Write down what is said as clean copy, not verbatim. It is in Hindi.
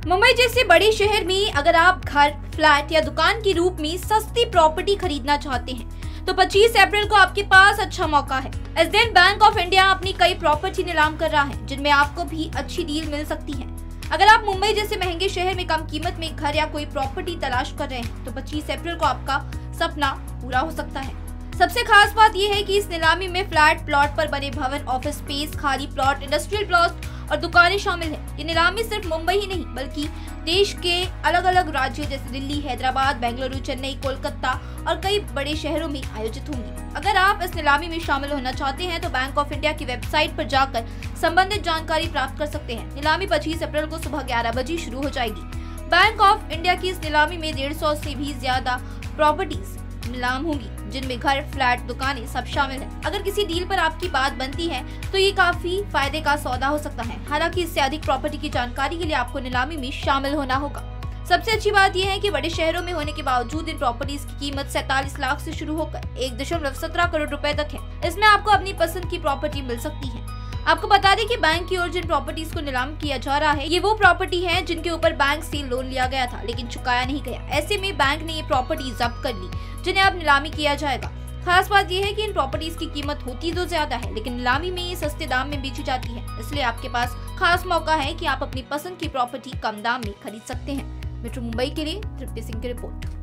मुंबई जैसे बड़े शहर में अगर आप घर, फ्लैट या दुकान के रूप में सस्ती प्रॉपर्टी खरीदना चाहते हैं तो 25 अप्रैल को आपके पास अच्छा मौका है। इस दिन बैंक ऑफ इंडिया अपनी कई प्रॉपर्टी नीलाम कर रहा है जिनमें आपको भी अच्छी डील मिल सकती है। अगर आप मुंबई जैसे महंगे शहर में कम कीमत में घर या कोई प्रॉपर्टी तलाश कर रहे हैं तो 25 अप्रैल को आपका सपना पूरा हो सकता है। सबसे खास बात यह है कि इस नीलामी में फ्लैट, प्लॉट पर बने भवन, ऑफिस स्पेस, खाली प्लॉट, इंडस्ट्रियल प्लॉट और दुकानें शामिल हैं। ये नीलामी सिर्फ मुंबई ही नहीं बल्कि देश के अलग अलग राज्यों जैसे दिल्ली, हैदराबाद, बेंगलुरु, चेन्नई, कोलकाता और कई बड़े शहरों में आयोजित होंगी। अगर आप इस नीलामी में शामिल होना चाहते हैं तो बैंक ऑफ इंडिया की वेबसाइट पर जाकर संबंधित जानकारी प्राप्त कर सकते हैं। नीलामी 25 अप्रैल को सुबह 11 बजे शुरू हो जाएगी। बैंक ऑफ इंडिया की इस नीलामी में 150 से भी ज्यादा प्रॉपर्टीज नीलाम होंगी जिनमें घर, फ्लैट, दुकानें सब शामिल हैं। अगर किसी डील पर आपकी बात बनती है तो ये काफी फायदे का सौदा हो सकता है। हालांकि इससे अधिक प्रॉपर्टी की जानकारी के लिए आपको नीलामी में शामिल होना होगा। सबसे अच्छी बात यह है कि बड़े शहरों में होने के बावजूद इन प्रॉपर्टीज की कीमत 47 लाख से शुरू होकर 1.17 करोड़ रुपए तक है। इसमें आपको अपनी पसंद की प्रॉपर्टी मिल सकती है। आपको बता दें कि बैंक की ओर जिन प्रॉपर्टीज को नीलाम किया जा रहा है ये वो प्रॉपर्टी है जिनके ऊपर बैंक से लोन लिया गया था लेकिन चुकाया नहीं गया। ऐसे में बैंक ने ये प्रॉपर्टी जब्त कर ली जिन्हें अब नीलामी किया जाएगा। खास बात यह है कि इन प्रॉपर्टीज की कीमत होती तो ज्यादा है लेकिन नीलामी में ये सस्ते दाम में बेची जाती है, इसलिए आपके पास खास मौका है कि आप अपनी पसंद की प्रॉपर्टी कम दाम में खरीद सकते हैं। मेट्रो मुंबई के लिए तृप्ति सिंह की रिपोर्ट।